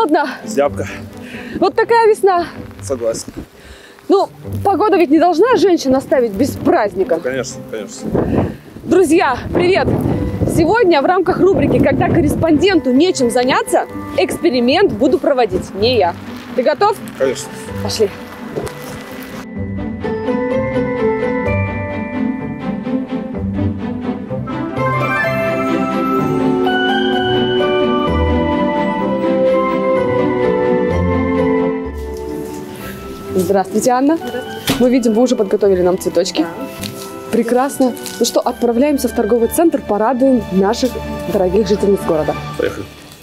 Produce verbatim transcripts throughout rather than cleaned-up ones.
холодно. Зябко. Вот такая весна. Согласен. Ну, погода ведь не должна женщин оставить без праздника. Ну, конечно, конечно. Друзья, привет! Сегодня в рамках рубрики «Когда корреспонденту нечем заняться» эксперимент буду проводить не я. Ты готов? Конечно. Пошли. Здравствуйте, Анна. Здравствуйте. Мы видим, вы уже подготовили нам цветочки. Да. Прекрасно. Ну что, отправляемся в торговый центр, порадуем наших дорогих жительниц города. Поехали.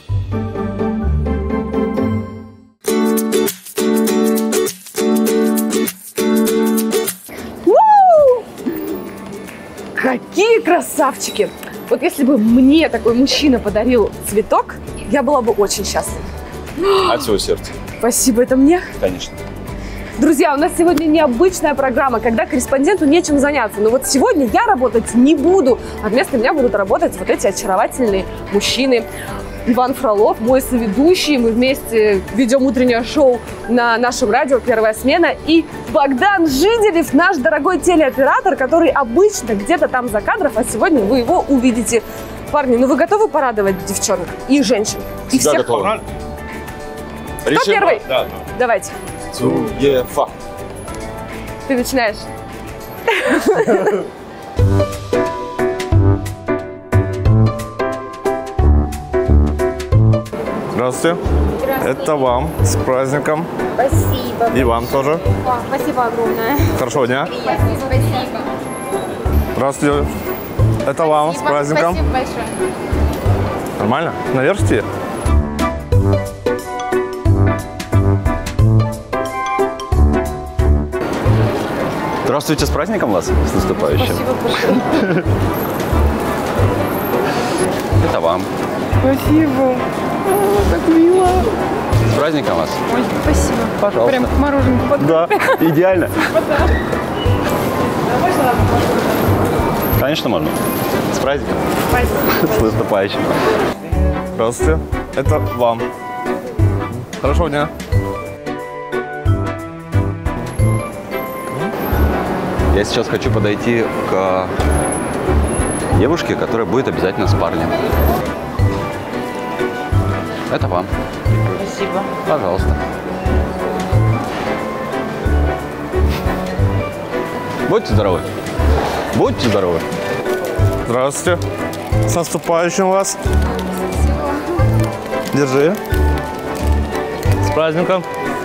У-у-у! Какие красавчики! Вот если бы мне такой мужчина подарил цветок, я была бы очень счастлива. От всего сердца. Спасибо, это мне? Конечно. Друзья, у нас сегодня необычная программа, когда корреспонденту нечем заняться. Но вот сегодня я работать не буду, а вместо меня будут работать вот эти очаровательные мужчины. Иван Фролов, мой соведущий, мы вместе ведем утреннее шоу на нашем радио «Первая смена». И Богдан Жиделев, наш дорогой телеоператор, который обычно где-то там за кадром, а сегодня вы его увидите. Парни, ну вы готовы порадовать девчонок и женщин? И Всегда всех? готовы. Кто Решим? первый? Да, да. Давайте. Цуефа. Ты начинаешь. Здравствуйте. Здравствуйте. Это вам с праздником. Спасибо. И вам тоже. О, спасибо огромное. Хорошего дня. Спасибо. Спасибо. Здравствуйте. Это вам с праздником. Спасибо большое. Нормально? Наверх идти? Здравствуйте, с праздником вас, с наступающим. Спасибо большое. Это вам. Спасибо. О, так мило. С праздником вас. Ой, спасибо. Пожалуйста. Прям мороженое под... Да, идеально. Конечно, можно. С праздником. Спасибо. С наступающим. Здравствуйте. Это вам. Хорошего дня. Я сейчас хочу подойти к девушке, которая будет обязательно с парнем. Это вам. Спасибо. Пожалуйста. Будьте здоровы. Будьте здоровы. Здравствуйте. С наступающим вас. Держи. С праздником.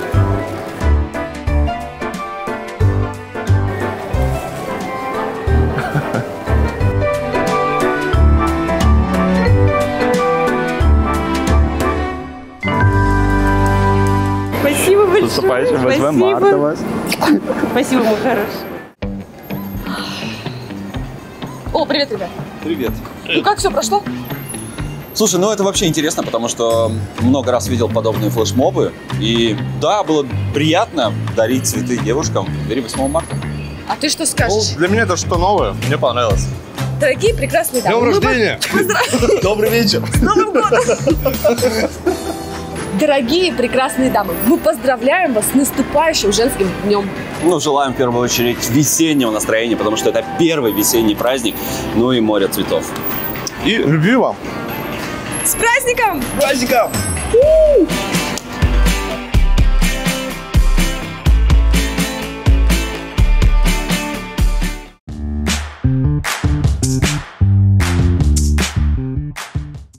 Спасибо большое. С наступающим. восьмое марта вас. Спасибо, мой хороший. О, привет, ребят. Привет. Ну как все прошло? Слушай, ну это вообще интересно, потому что много раз видел подобные флешмобы. И да, было приятно дарить цветы девушкам в преддверии восьмого марта. А ты что Ну, скажешь? для меня это что новое. Мне понравилось. Дорогие прекрасные дамы. Днем мы рождения! поздравляем- Добрый вечер! С Новым годом! Дорогие прекрасные дамы, мы поздравляем вас с наступающим женским днем. Ну, желаем в первую очередь весеннего настроения, потому что это первый весенний праздник, ну и море цветов. И любви вам! С праздником! С праздником! У!